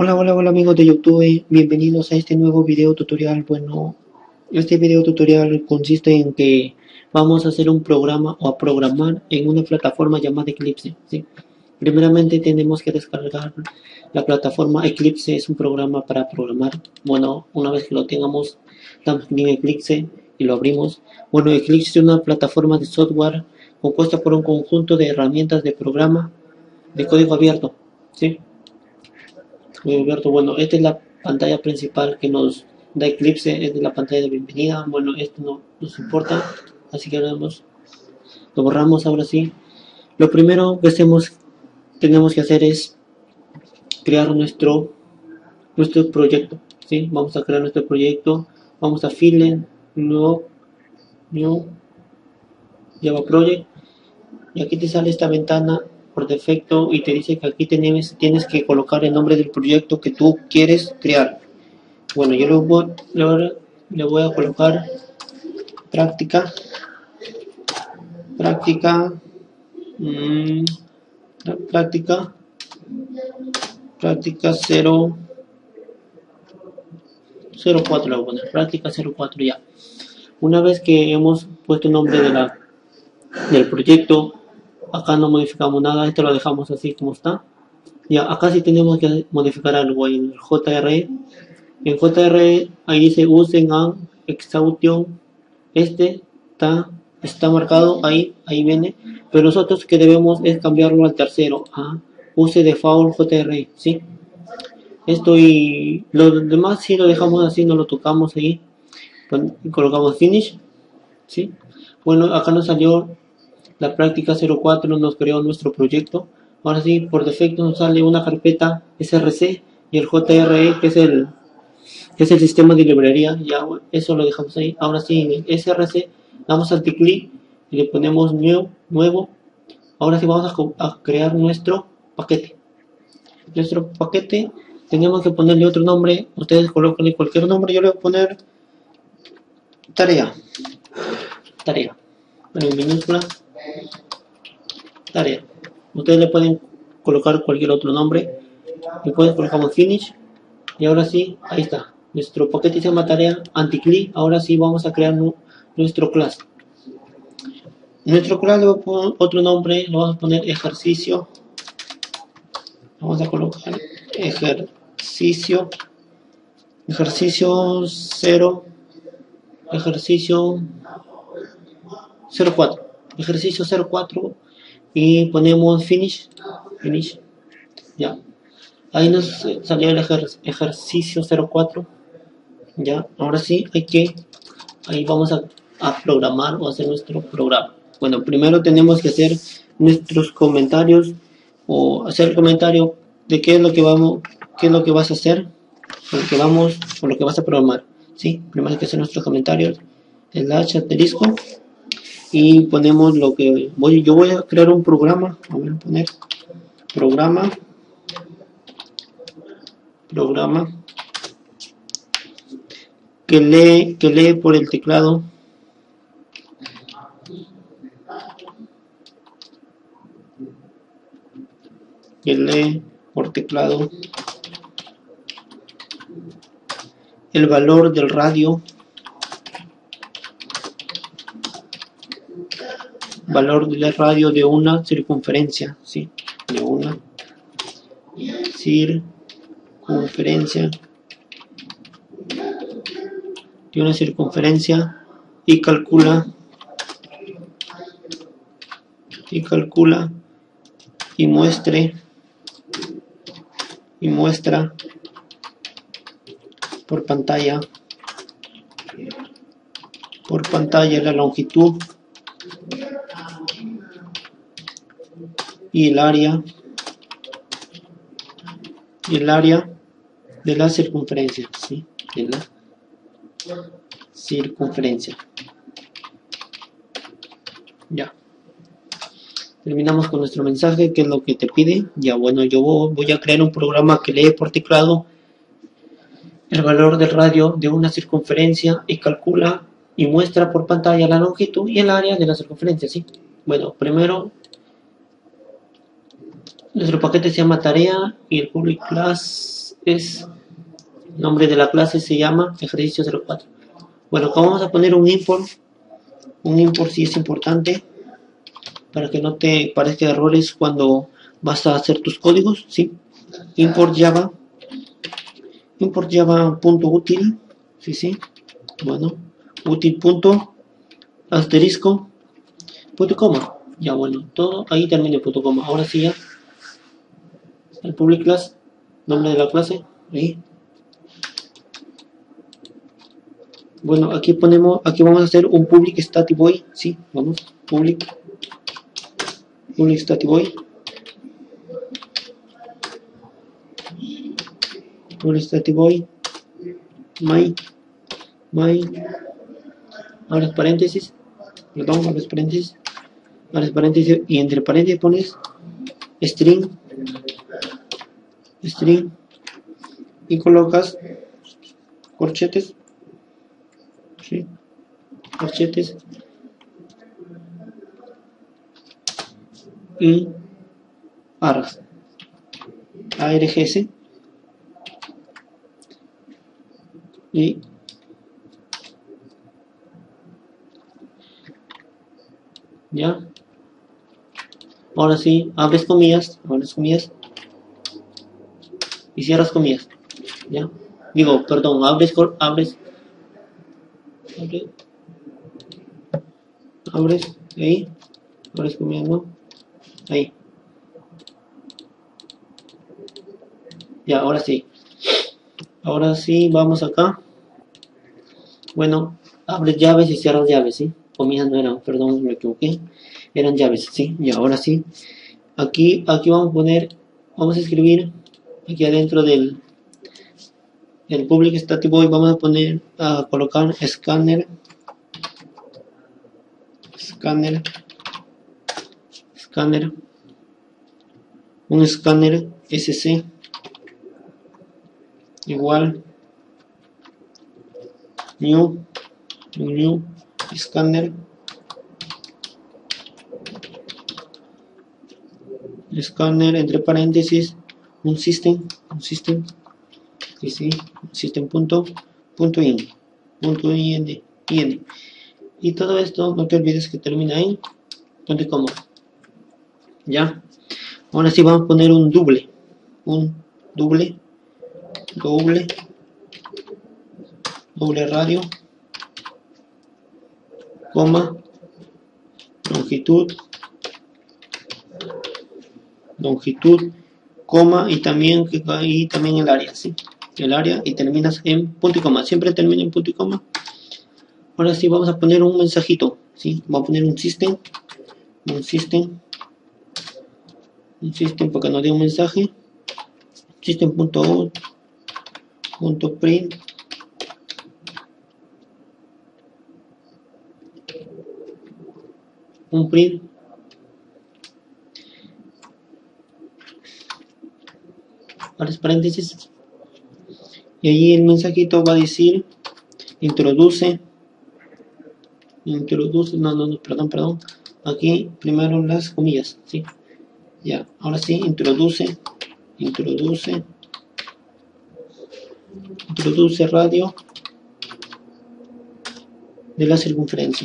Hola amigos de YouTube, bienvenidos a este nuevo video tutorial. Bueno, este video tutorial consiste en que vamos a hacer un programa o a programar en una plataforma llamada Eclipse, ¿sí? Primeramente tenemos que descargar la plataforma Eclipse, es un programa para programar. Bueno, una vez que lo tengamos, damos clic en Eclipse y lo abrimos. Bueno, Eclipse es una plataforma de software compuesta por un conjunto de herramientas de programa de código abierto, ¿sí? Bueno, esta es la pantalla principal que nos da Eclipse, es de la pantalla de bienvenida. Bueno, esto no nos importa, así que lo borramos ahora sí. Lo primero que tenemos que hacer es crear nuestro proyecto, ¿sí? Vamos a crear nuestro proyecto, vamos a File, New Java Project, y aquí te sale esta ventana por defecto y te dice que aquí tienes que colocar el nombre del proyecto que tú quieres crear. Bueno, yo le voy a colocar práctica 004, le voy a poner práctica 04 ya. Una vez que hemos puesto el nombre del proyecto, acá no modificamos nada, esto lo dejamos así como está. Ya, acá sí tenemos que modificar algo en el JRE. En JRE ahí dice usen and exhaustion. Este está marcado ahí viene, pero nosotros que debemos es cambiarlo al tercero, a use default JRE, ¿sí? Esto y lo demás si lo dejamos así, no lo tocamos ahí, colocamos finish, ¿sí? Bueno, acá nos salió la práctica 04, nos creó nuestro proyecto. Ahora sí, por defecto nos sale una carpeta src y el JRE que es el sistema de librería, ya eso lo dejamos ahí. Ahora sí, en el src damos anticlic y le ponemos nuevo. Ahora sí vamos a crear nuestro paquete. Tenemos que ponerle otro nombre. Ustedes coloquen cualquier nombre. Yo le voy a poner tarea, en minúscula, tarea. Ustedes le pueden colocar cualquier otro nombre. Después colocamos finish y ahora sí, ahí está. Nuestro paquete se llama tarea anticlick. Ahora sí vamos a crear nuestro class. Nuestro class le voy a poner otro nombre, lo vamos a poner ejercicio. Vamos a colocar ejercicio 0, ejercicio 04, y ponemos finish, ya. Ahí nos salió el ejercicio 04, ya. Ahora sí, ahí vamos a programar o hacer nuestro programa. Bueno, primero tenemos que hacer nuestros comentarios o hacer el comentario de qué es lo que vas a hacer, con lo que vas a programar, ¿sí? Primero hay que hacer nuestros comentarios, asterisco, y ponemos lo que yo voy a crear un programa. Vamos a poner programa que lee por el teclado el valor del radio, de una circunferencia, ¿sí? De una circunferencia, y calcula y muestra por pantalla la longitud y el área de la circunferencia, ¿sí? De la circunferencia. Ya. Terminamos con nuestro mensaje, que es lo que te pide. Ya, bueno, yo voy a crear un programa que lee por teclado el valor del radio de una circunferencia y calcula y muestra por pantalla la longitud y el área de la circunferencia, ¿sí? Bueno, primero nuestro paquete se llama tarea y el public class es nombre de la clase se llama ejercicio 04. Bueno, acá vamos a poner un import sí es importante para que no te parezca errores cuando vas a hacer tus códigos, ¿sí? Import java.util, sí, bueno, util punto asterisco punto coma, ya bueno, todo ahí termina el punto coma. Ahora sí ya, el public class, nombre de la clase, ahí. Bueno, aquí vamos a hacer un public static void, sí, vamos, public static void, public static void, my, abres paréntesis, abres paréntesis, y entre paréntesis pones string, y colocas corchetes, ¿sí? Corchetes, y args, y ya. Ahora sí, abres comillas y cierras comillas, ya. Digo, perdón, abres ahí, abres comillas, ¿no? Ahí. Ya, ahora sí. Ahora sí, vamos acá. Bueno, abres llaves y cierras llaves, ¿sí? Comillas no eran, perdón, me equivoqué. Eran llaves, ¿sí? Y ahora sí. Aquí vamos a escribir, aquí adentro del public static void, vamos a colocar scanner, un escáner sc igual new scanner entre paréntesis un system y sí, system punto in y todo esto no te olvides que termina en punto y coma. Ya, ahora sí vamos a poner un doble radio, coma, longitud, coma, y también el área, ¿sí? El área, y terminas en punto y coma, siempre termina en punto y coma. Ahora sí vamos a poner un mensajito, ¿sí? Vamos a poner un system para que nos dé un mensaje, system.out.print un print paréntesis, y allí el mensajito va a decir introduce, perdón, aquí primero las comillas, ¿sí? Ya, ahora sí, introduce radio de la circunferencia.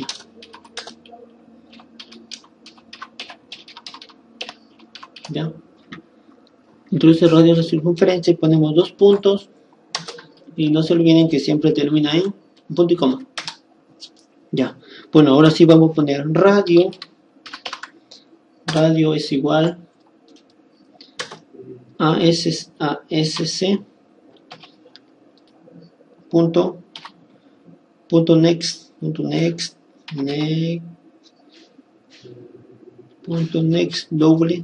Ya, introduce radio de la circunferencia y ponemos 2 puntos, y no se olviden que siempre termina en punto y coma. Ya, bueno, ahora sí vamos a poner radio es igual a ASC punto next doble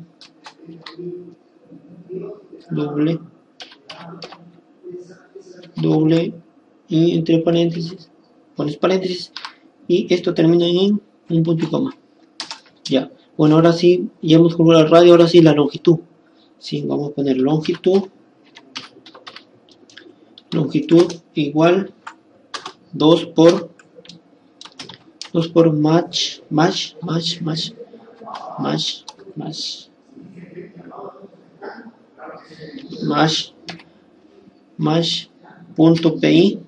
y entre paréntesis pones paréntesis, y esto termina en un punto y coma. Ya, bueno, ahora sí, ya hemos calculado el radio, ahora sí la longitud. Sí, vamos a poner longitud igual 2 por match Mash.pi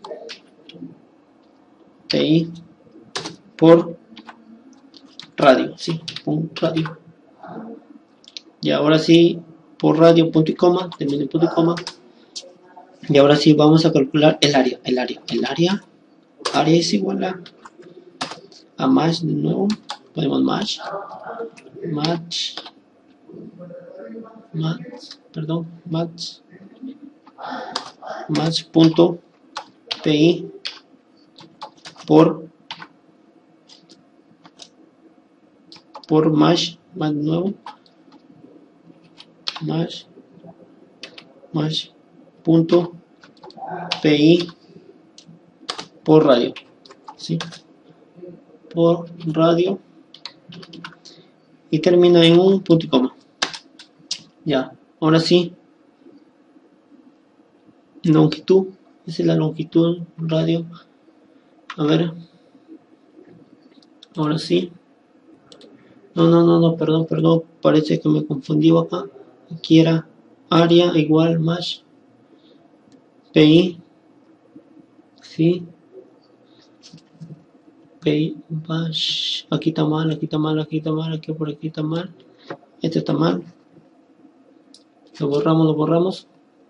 por radio, sí, un radio. Y ahora sí, por radio, punto y coma, termino en punto y coma. Y ahora sí vamos a calcular el área. Área es igual a match de nuevo. Ponemos match punto pi por match de nuevo. Match punto pi por radio, ¿sí? Por radio y termina en un punto y coma. Ya, ahora sí, longitud, esa es la longitud radio. A ver, ahora sí. No, perdón, parece que me confundí acá. Aquí era área igual más pi, sí, pi más, aquí está mal, aquí por aquí está mal, este está mal, lo borramos,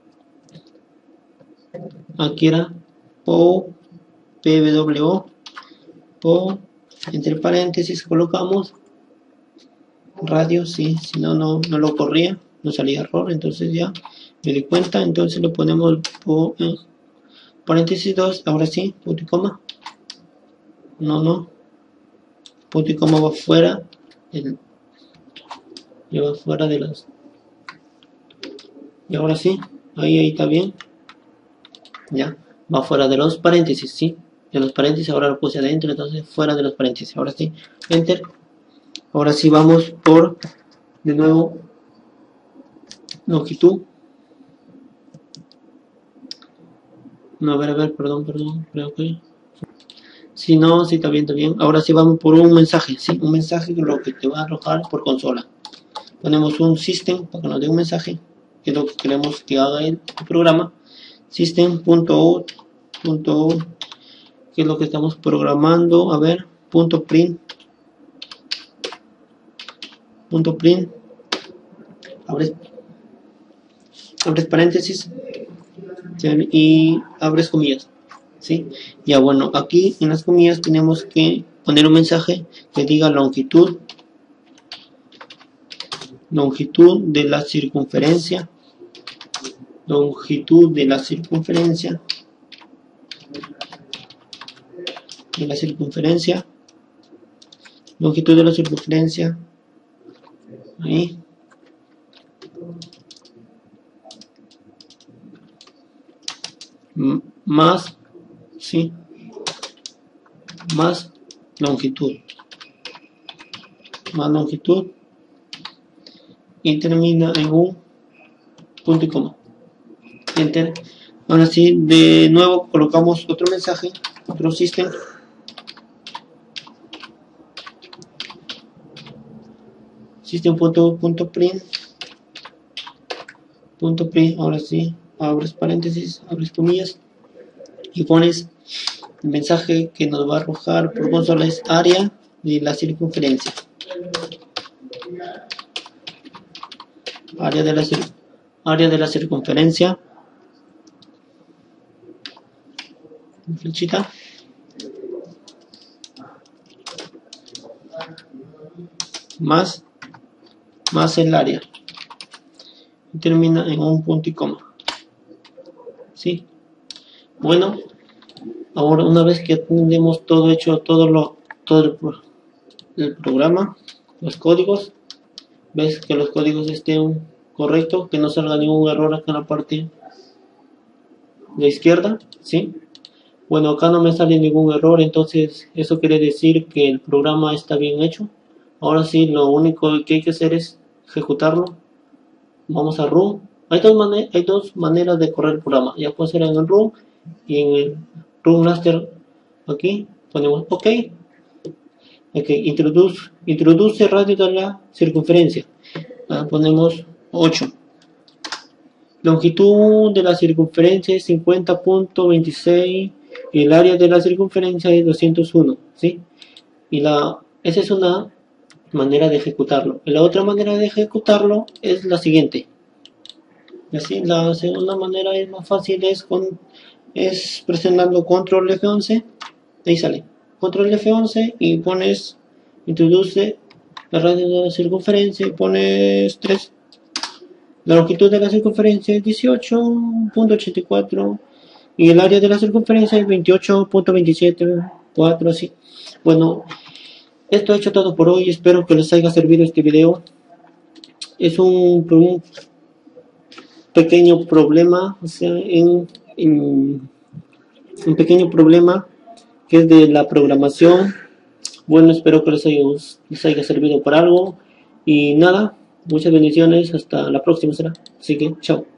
aquí era po, pwo, po, entre paréntesis colocamos radio, sí, si no lo corría, no salía error, entonces ya me di cuenta, entonces le ponemos po, paréntesis 2, ahora sí, punto y coma, punto y coma va fuera, lleva fuera de las, y ahora sí, ahí está bien, ya, va fuera de los paréntesis, sí, de los paréntesis, ahora lo puse adentro, entonces fuera de los paréntesis, ahora sí, enter. Ahora sí vamos por, de nuevo, longitud. No, a ver, perdón, creo que... Si no, sí, está bien. Ahora sí vamos por un mensaje, sí, un mensaje que lo que te va a arrojar por consola. Ponemos un system para que nos dé un mensaje, que es lo que queremos que haga el programa. System.out, que es lo que estamos programando, a ver, .print, abres paréntesis y abres comillas, ¿sí? Ya bueno, aquí en las comillas tenemos que poner un mensaje que diga longitud de la circunferencia, longitud de la circunferencia, ahí, más, sí, más longitud, y termina en un punto y coma, enter. Ahora sí, de nuevo colocamos otro mensaje, otro system, system.print, ahora sí, abres paréntesis, abres comillas y pones el mensaje que nos va a arrojar por consola es área de la circunferencia. Área de la circunferencia. Flechita. Más el área. Y termina en un punto y coma. ¿Sí? Bueno, ahora una vez que tenemos todo hecho, todo el programa, los códigos, ves que los códigos estén correctos, que no salga ningún error acá en la parte de izquierda, ¿sí? Bueno, acá no me sale ningún error, entonces eso quiere decir que el programa está bien hecho. Ahora sí, lo único que hay que hacer es ejecutarlo. Vamos a run. Hay dos maneras de correr el programa. Ya puede ser en el run y en el run raster. Aquí ponemos OK. Introduce radio de la circunferencia. Ponemos 8. Longitud de la circunferencia es 50.26 y el área de la circunferencia es 201, ¿sí? Esa es una manera de ejecutarlo. La otra manera de ejecutarlo es la siguiente. Así, la segunda manera es más fácil, es presionando control F11, ahí sale, control F11 y introduce la radio de la circunferencia y pones 3. La longitud de la circunferencia es 18.84 y el área de la circunferencia es 28.274, así. Bueno, esto he hecho todo por hoy, espero que les haya servido este video. Es un pequeño problema, o sea, un pequeño problema que es de la programación. Bueno, espero que les haya servido por algo y nada, muchas bendiciones, hasta la próxima será, así que chao.